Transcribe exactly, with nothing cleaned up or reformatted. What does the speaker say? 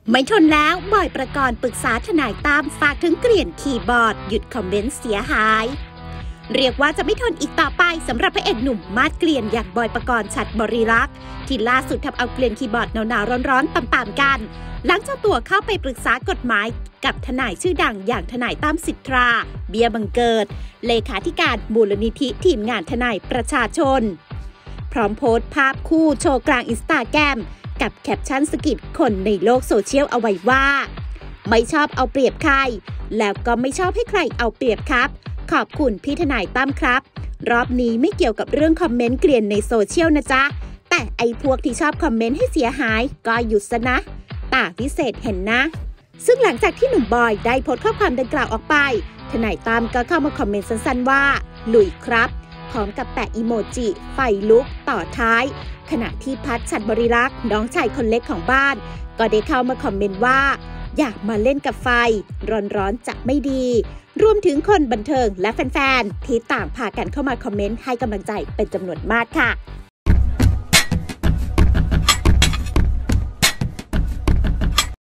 ไม่ทนแล้วบอยประกรณ์ปรึกษาทนายตั้มฝากถึงเกลียนคีย์บอร์ดหยุดคอมเมนต์เสียหายเรียกว่าจะไม่ทนอีกต่อไปสำหรับพระเอกหนุ่มมาดเกลียนอย่างบอยประกรณ์ฉัตรบริรักษ์ที่ล่าสุดทำเอาเกลียนคีย์บอร์ดหนาวๆร้อนๆต่ำๆกันหลังเจ้าตัวเข้าไปปรึกษากฎหมายกับทนายชื่อดังอย่างทนายตั้มสิทธาเบี้ยบังเกิดเลขาธิการมูลนิธิทีมงานทนายประชาชนพร้อมโพสต์ภาพคู่โชว์กลางอินสตาแกรมกับแคปชั่นสะกิดคนในโลกโซเชียลเอาไว้ว่าไม่ชอบเอาเปรียบใครแล้วก็ไม่ชอบให้ใครเอาเปรียบครับขอบคุณพี่ทนายตั้มครับรอบนี้ไม่เกี่ยวกับเรื่องคอมเมนต์เกลียนในโซเชียลนะจ๊ะแต่ไอ้พวกที่ชอบคอมเมนต์ให้เสียหายก็หยุดซะนะตาพิเศษเห็นนะซึ่งหลังจากที่หนุ่มบอยได้โพสต์ข้อความดังกล่าวออกไปทนายตั้มก็เข้ามาคอมเมนต์สั้นๆว่าลุยครับพร้อมกับแปะอีโมจิไฟลุกต่อท้ายขณะที่พัชฉัตรบริรักษ์น้องชายคนเล็กของบ้านก็ได้เข้ามาคอมเมนต์ว่าอยากมาเล่นกับไฟร้อนๆจะไม่ดีรวมถึงคนบันเทิงและแฟนๆที่ต่างพากันเข้ามาคอมเมนต์ให้กำลังใจเป็นจำนวนมากค่ะ